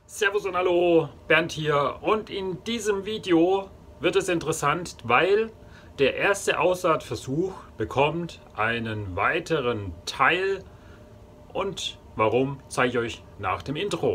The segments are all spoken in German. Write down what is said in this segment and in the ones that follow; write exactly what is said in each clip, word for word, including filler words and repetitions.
Servus und hallo, Bernd hier, und in diesem Video wird es interessant, weil der erste Aussaatversuch bekommt einen weiteren Teil, und warum, zeige ich euch nach dem Intro.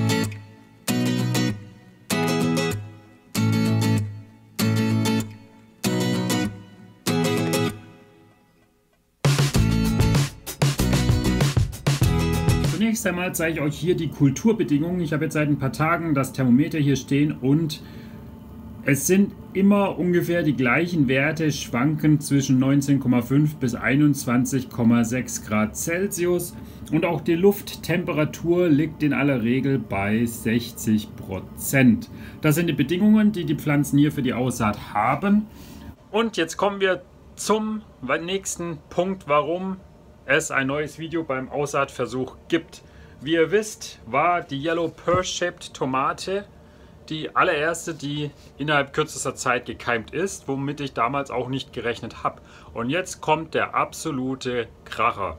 Zunächst einmal zeige ich euch hier die Kulturbedingungen. Ich habe jetzt seit ein paar Tagen das Thermometer hier stehen und es sind immer ungefähr die gleichen Werte, schwanken zwischen neunzehn Komma fünf bis einundzwanzig Komma sechs Grad Celsius, und auch die Lufttemperatur liegt in aller Regel bei sechzig Prozent. Das sind die Bedingungen, die die Pflanzen hier für die Aussaat haben. Und jetzt kommen wir zum nächsten Punkt, warum es ein neues Video beim Aussaatversuch gibt. Wie ihr wisst, war die Yellow Pear-Shaped Tomate die allererste, die innerhalb kürzester Zeit gekeimt ist, womit ich damals auch nicht gerechnet habe. Und jetzt kommt der absolute Kracher.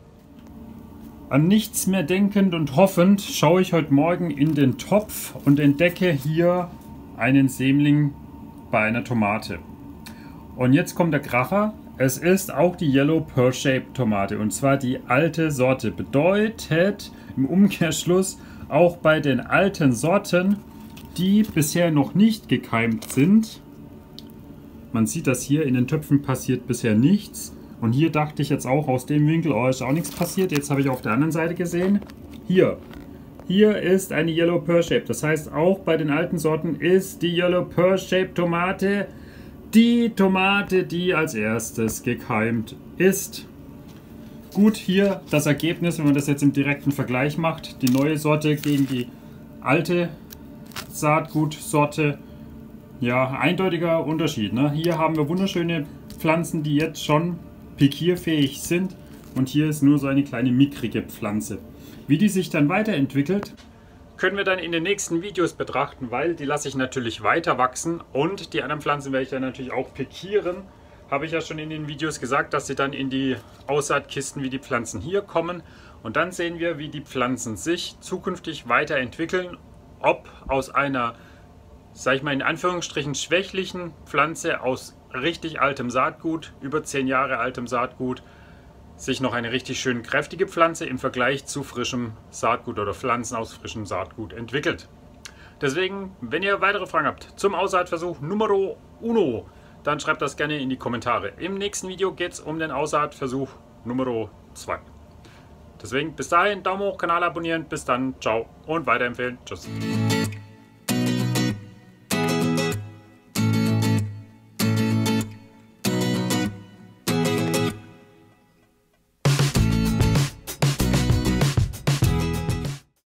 An nichts mehr denkend und hoffend schaue ich heute Morgen in den Topf und entdecke hier einen Sämling bei einer Tomate. Und jetzt kommt der Kracher. Es ist auch die Yellow Pear-Shaped Tomate, und zwar die alte Sorte. Bedeutet im Umkehrschluss, auch bei den alten Sorten, die bisher noch nicht gekeimt sind. Man sieht das hier, in den Töpfen passiert bisher nichts. Und hier dachte ich jetzt auch aus dem Winkel, oh, ist auch nichts passiert. Jetzt habe ich auf der anderen Seite gesehen, hier. Hier ist eine Yellow Pear-Shaped. Das heißt, auch bei den alten Sorten ist die Yellow Pear-Shaped Tomate die Tomate, die als erstes gekeimt ist. Gut, hier das Ergebnis, wenn man das jetzt im direkten Vergleich macht. Die neue Sorte gegen die alte Saatgutsorte. Ja, eindeutiger Unterschied. Ne? Hier haben wir wunderschöne Pflanzen, die jetzt schon pikierfähig sind. Und hier ist nur so eine kleine mickrige Pflanze. Wie die sich dann weiterentwickelt, können wir dann in den nächsten Videos betrachten, weil die lasse ich natürlich weiter wachsen, und die anderen Pflanzen werde ich dann natürlich auch pikieren. Habe ich ja schon in den Videos gesagt, dass sie dann in die Aussaatkisten wie die Pflanzen hier kommen, und dann sehen wir, wie die Pflanzen sich zukünftig weiterentwickeln, ob aus einer, sag ich mal in Anführungsstrichen, schwächlichen Pflanze aus richtig altem Saatgut, über zehn Jahre altem Saatgut, sich noch eine richtig schön kräftige Pflanze im Vergleich zu frischem Saatgut oder Pflanzen aus frischem Saatgut entwickelt. Deswegen, wenn ihr weitere Fragen habt zum Aussaatversuch Numero Uno, dann schreibt das gerne in die Kommentare. Im nächsten Video geht es um den Aussaatversuch Numero zwei. Deswegen bis dahin, Daumen hoch, Kanal abonnieren, bis dann, ciao und weiterempfehlen. Tschüss.